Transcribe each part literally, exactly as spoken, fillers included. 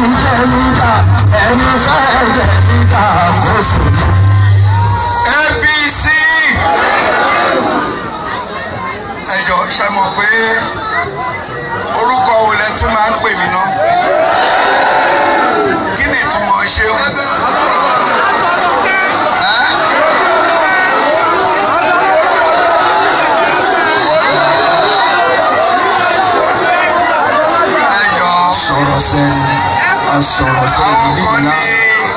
jẹ́ nígbà ẹni fẹ́ jẹ́ nígbà kó sùn. A P C ẹjọ́ ṣe mọ̀ pé orúkọ wo lẹ tún máa ń pè mí ná kí ni ìtumọ̀ ṣeun ẹjọ́ sọ̀rọ̀ sẹ́yìn asọ̀rọ̀ sẹ́yìn àwọn kan ní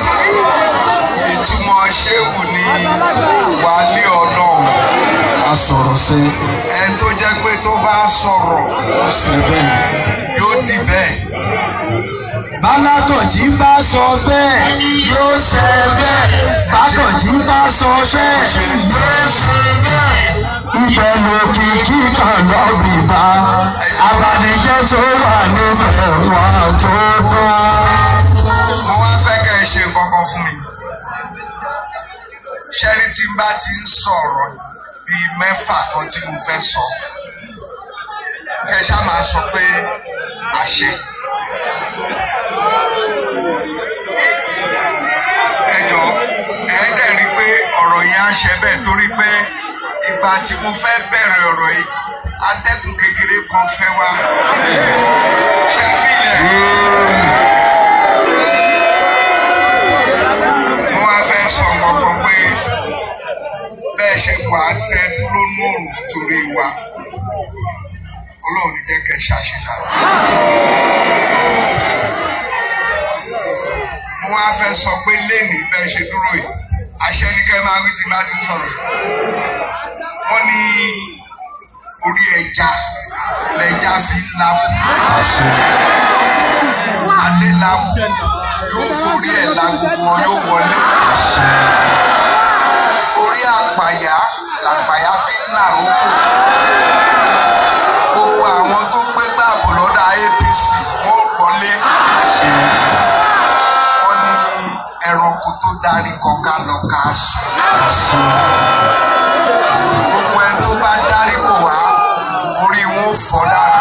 ìtumọ̀ ṣéwù ní wálé ọlọ́run asọ̀rọ̀ sẹ́yìn ẹni tó jẹ́ pé tó bá sọ̀rọ̀ sẹ́bẹ̀ yóò di bẹ́ẹ̀. bálákànjí bá sọ bẹ́ẹ̀ yóò ṣẹ bẹ́ẹ̀ bákànjí bá sọ bẹ́ẹ̀ yóò ṣẹ bẹ́ẹ̀. ibẹ̀ lòkìkí kan lọ́bì bá abanijẹ́ tó wà níbẹ̀ wà tó tọ́. mo wá fẹ́ kẹ́ ẹ ṣe nǹkan kan fún mi ṣẹ́rí tí n bá ti ń sọ̀rọ̀ bíi mẹ́fà kan tí mo fẹ́ sọ kẹ́ ẹ ṣá máa sọ pé àṣẹ. ẹ jọ ẹ dẹ̀ rí i pé ọ̀rọ̀ yẹn á ṣe bẹ́ẹ̀ torí pé ìgbà tí mo fẹ́ bẹ̀rẹ̀ ọ̀rọ̀ yìí atẹ́gùn kékeré kan fẹ́ wá ṣe fílẹ̀. mo wá fẹ́ sọ gbọ̀ngàn pé bẹ́ẹ̀ ṣe wà á tẹ dúró lóòrùn torí wa ọlọ́run ní jẹ́ kẹ́ ṣàṣìlá. mo wá fẹ́ sọ pé lénìí bẹ́ẹ̀ ṣe dúró yìí àṣẹ ní kẹ́ máa wí tí bá ti ń sọ̀rọ̀ wọ́n ní orí ẹja lẹja fi ń labù adé labù yóò forí ẹ̀ la gbogbo wọn yóò wọlé orí àpàyà làpàyà fi ń là lóko gbogbo àwọn tó gbé gbàgbọ́ lọ́dà A P C wọ́n wọlé wọ́n ní ẹranko tó darí kọ̀ọ̀kan lọ ká sùn gbogbo ẹni tó bá darí kò wá orí wọn ò fọ́ dára.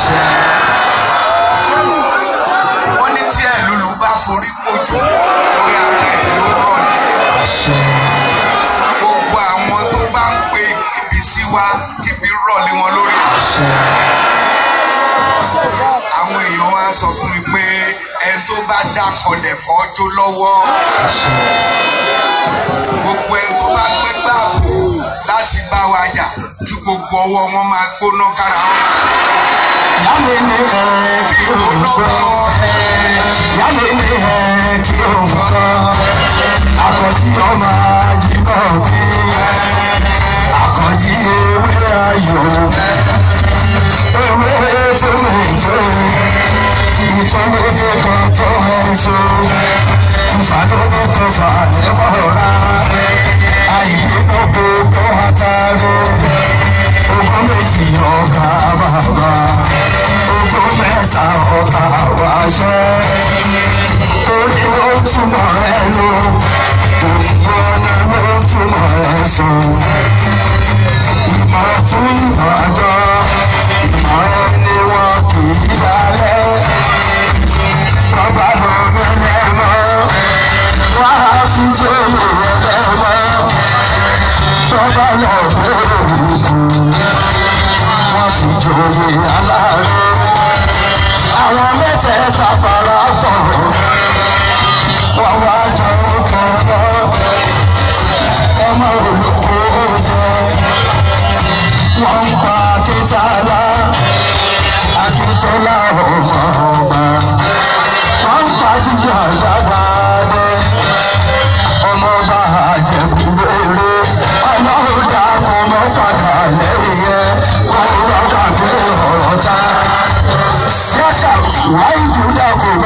wọ́n ní tí ẹ̀lúlu bá forí pòjò orí ara ẹ̀ ló rọ̀ ní. gbogbo àwọn tó bá ń pe ibi sí wa kíbi rọ̀ lé wọn lórí. àwọn èèyàn wá sọ fún mi pé ẹni tó bá dákọlẹ̀ kọ́ jó lọ́wọ́. gbogbo ẹni tó bá gbé gbàgbó láti bá wa yà kí gbogbo ọwọ́ wọn máa gbóná kára wọn. yálé ní ẹ kí o gbọ́ yálé ní ẹ kí o gbọ́ akọ̀jí ọmọ ajíbọ̀ bí akọ̀jí ewé ayò ewé tó méjì ìtọ́wé kan tó ẹ̀ṣọ́ ìfàdókò tó fà lẹ́bọ̀ọ́ra àìdínà gbogbo àtàrò ogún méjì ọ̀gá bàbá ogún mẹ́ta ọ̀gá wáṣẹ́ torí ló túmọ̀ ẹ lò òyìnbó ni ló túmọ̀ ẹ sùn ìmọ̀ tún ìmọ̀ àjọ ìmọ̀ ẹni wọn kì í dalẹ̀ bàbá lọ mẹ́lẹ́ mọ́ wàá fi jẹ́ ìrẹ̀lẹ̀ mọ́ bàbá lọ bẹ̀rẹ̀ òkú wọ́n sì jòyè aláàárẹ̀ àwọn mẹ́tẹ̀ẹ̀ta parapọ̀ wọ́n wá jọ kẹ́rọ ọmọ olùkó jẹ wọ́n ń pa akíntàlá akíntọ́lá ọmọ ọba wọ́n ń pa jíjà jágbádé ọmọ ọba àjẹkù rere ọlọ́run dákun mọ́ padà lẹ́yìn yẹn wọ́n rọ́gbà pé ọ̀rọ̀ ta. Síọ́sà wáyé jùlọ kò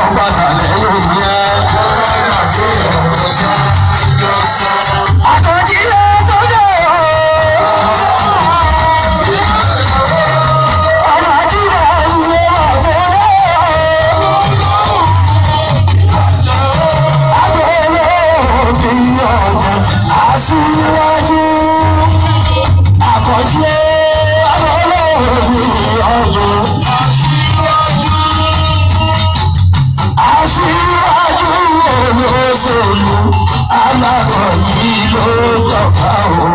o.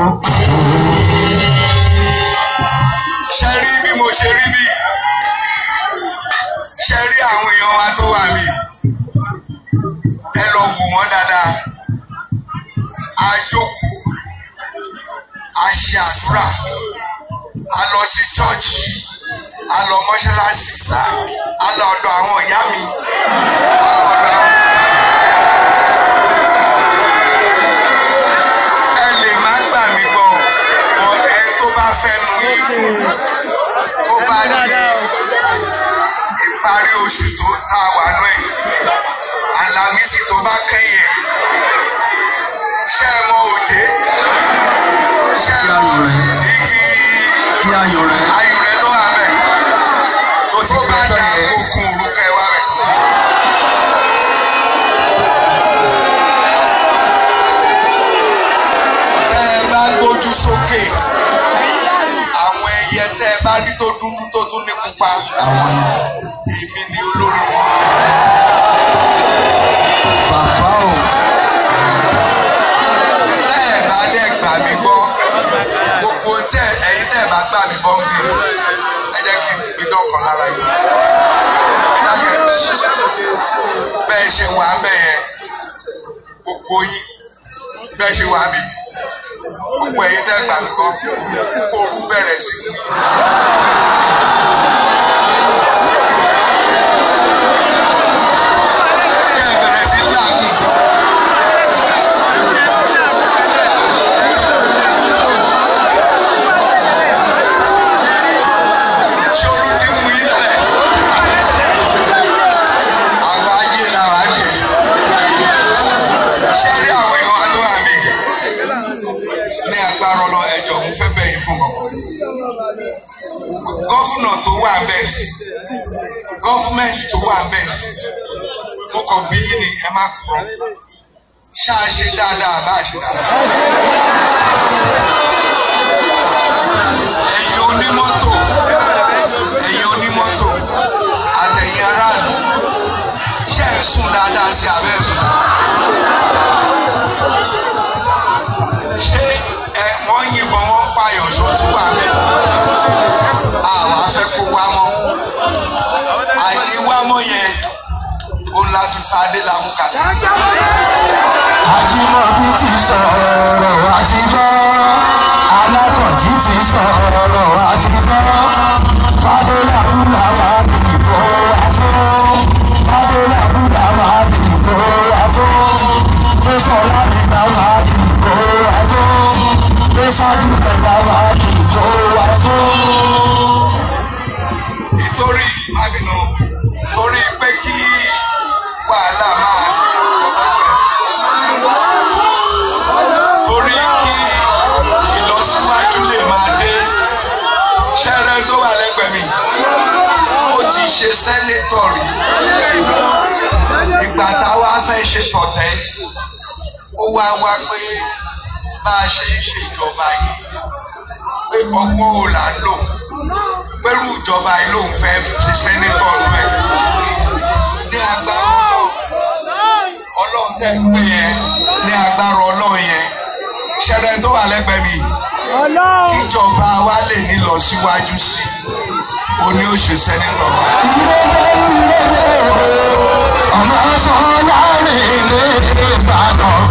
ṣe rí bí mo ṣe rí bí ṣe rí àwọn èèyàn wa tó wà mí ẹ lọ wò wọ́n dáadáa a jókòó a ṣe àdúrà a lọ sí ṣọ́ọ̀ṣì a lọ mọ́ṣáláṣí a lọ ọ̀dọ̀ àwọn ìyá mi a lọ ọ̀dọ̀ àwọn ìyá mi. ẹ lè má gbà mí gbọ́ ọ ẹ tó bá fẹ́ nu yìí tó bá di ìparí oṣù tó tá a wà nù ẹ̀ àlàmísì tó bá kẹ́yìn ẹ̀ ṣé ẹ mọ òjé ṣé ẹ mọ igi kí ayọ̀ rẹ̀ ayọ̀ rẹ̀ tó wà bẹ̀ tó ti tó bá pẹ́ tán dá yẹn. okùn òrùka ẹ̀ wá bẹ̀. tẹ́ ẹ bá gbójú sókè àwọn ẹyẹ tẹ́ ẹ bá rí tó dúdú tó tún ní pupa àwọn èmi ni olórí wọn. bàbá o. tẹ́ ẹ bá dẹ̀ gbà mí gbọ́ gbogbo tẹ́ ẹ̀yin tẹ́ ẹ bá gbà mí gbọ́ ń bí ẹ jẹ́ kí n gbé dọ́kan lára yìí. Ìdájọ́ bẹ́ẹ̀ ṣe wà ń bẹ̀ yẹn gbogbo yín bẹ́ẹ̀ ṣe wà bí gbogbo ẹ̀yin tẹ́ ẹ gbà mí gbọ́ kó òru bẹ̀rẹ̀ sí i. kẹ́ ẹ bẹ̀rẹ̀ sí láàgùn. ṣòro ti mú yín tẹ́lẹ̀ àwọn ayé làwọn àjẹ ṣe rí àwọn èèyàn wa tó wà mí ní agbára ọlọ ẹjọ mo fẹ́ bẹ̀ yín fún ọkọ gọfúnà tó wà bẹ́ẹ̀ sí gọfúmẹǹtì tó wà bẹ́ẹ̀ sí mo kàn bí yín ni ẹ má kúrò ṣáà ṣe dáadáa bá a ṣe dáadáa. ẹ̀yin onímọ́tò ẹ̀yin onímọ́tò àtẹ̀yin aráàlú ṣe ń sùn dáadáa sí abẹ́ sùn. ṣé ẹ wọ́n yìnbọn wọ́n pààyàn ṣọ́tún wà bẹ́ẹ̀ àwa fẹ́ kó wá mọ́ àìní wá mọ́ yẹn ó la fi fa adé la mú kalẹ̀. Ajímọ̀bí ti sọ̀rọ̀ àti gbọ́. Alákọ̀jí ti sọ̀rọ̀ àti gbọ́. Bádélàbúlà máa bì bó wá fún. Bádélàbúlà máa bì bó wá fún. Bẹ́sọ̀lábìlà máa bì bó wá fún. Bẹ́sọ̀dúbẹ̀là máa bì bó wá fún. nítorí mábìnú torí pé kí wàhálà máa ṣe torí kí ìlọsíwájú lè máa dé ṣẹ́rẹ́ tó wà lẹ́gbẹ̀ẹ́ mi ó ti ṣe sẹ́nétọ̀ rí ìgbà táwa fẹ́ ṣe tọ̀tẹ́ ó wá wá pé bá a ṣe ń ṣe ìjọba yìí pé ọgbọ́n ò là ń lò pẹ̀lú ìjọba yìí lòun fẹ́ ṣe sẹ́nétọ̀ lọ ẹ̀ ní agbára ọlọ́run tẹ́ ń pè yẹn ní agbára ọlọ́run yẹn ṣẹlẹ̀ tó wà lẹ́gbẹ̀ẹ́ mi kíjọba wa lè ní lọ síwájú sí i ó ní ó ṣe sẹ́nétọ̀ wa. Ọmọ Fọlá rìn lé Ìbàdàn.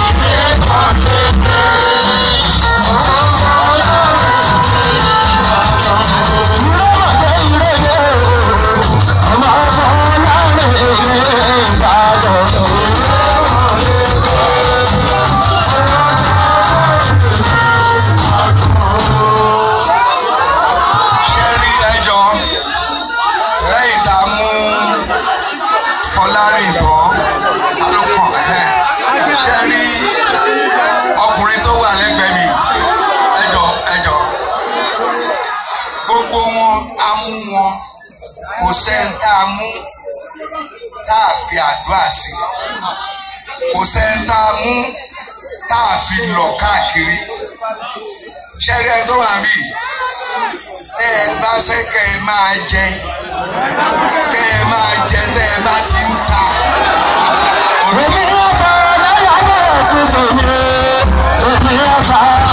ṣẹ́rí ẹjọ́ lẹ́yìn tá a mú Fọlárìn tán alókàn ṣẹ́rí ọkùnrin tó wà lẹ́gbẹ̀ẹ́ mi ẹjọ́ ẹjọ́ gbogbo wọn a mú wọn kò sẹ́ni tá a mú tá a fi àdúrà sí kò sẹ́ni tá a mú tá a fi lọ káàkiri ṣẹ́rí ẹ tó wà mí tẹ́ ẹ bá fẹ́ kẹ́ ẹ máa jẹ kẹ́ ẹ máa jẹ tẹ́ ẹ bá ti ń ta. Èmi yóò fọ lọ́yà náà kú sí mi, èmi yóò fọ.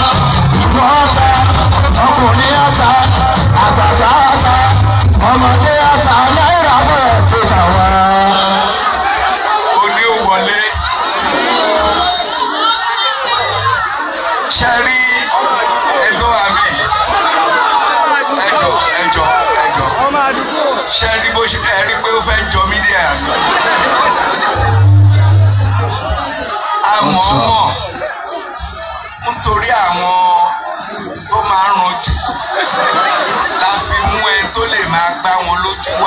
ṣe rí bó ṣe ẹ rí pé ó fẹ́ jọ mí díẹ̀ àmọ́ mọ̀ nítorí àwọn tó máa ń ranjú la fi mú ẹ tó lè máa gbá wọn lójú wá.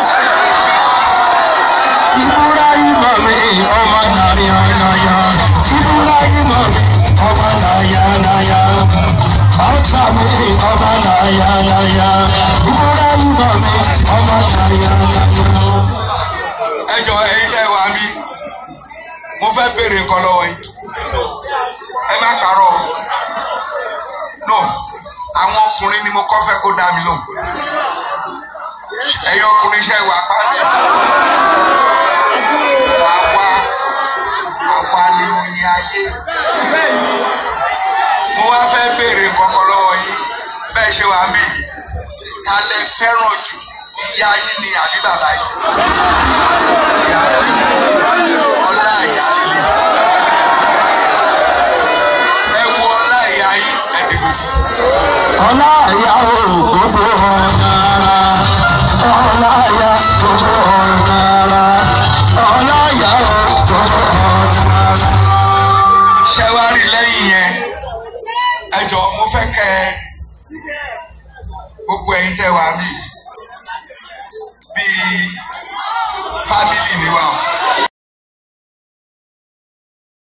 Ibrahima mi ọmọ nàyà nàyà Ibrahima mi ọmọ nàyà nàyà ọ̀tá mi ọmọ nàyà nàyà Ibrahima mi ọmọ nàyà nàyà. Ẹ jọ̀ọ́ ẹ̀yin tẹ́ wá mi mo fẹ́ béèrè nǹkan lọ́wọ́ yín ẹ má kàárọ̀ no àwọn ọkùnrin ni mo kọ́ fẹ́ kó dá mi lóhùn ẹ̀yin ọkùnrin iṣẹ́ ìwà pàdé àwa àwa ni oyin ayé mo wá fẹ́ béèrè nǹkan kan lọ́wọ́ yín bẹ́ẹ̀ ṣe wà mí ta lẹ fẹ́ràn jù ìyá yín ni àbí bàbá yín ìyá ọlá ìyá líle ẹ wo ọlá ìyá yín ẹ dìbò fún. Ọlá ìyá o gbogbo ọ̀nà ọlá ìyá gbogbo ọ̀nà ọlá ìyá o gbogbo ọ̀nà. Ṣé wá rí lẹ́yìn yẹn ẹ jọ̀ọ́ mo fẹ́ kẹ́ gbogbo ẹ̀yin tẹ́ wà mí bíi fámìlì ni wà.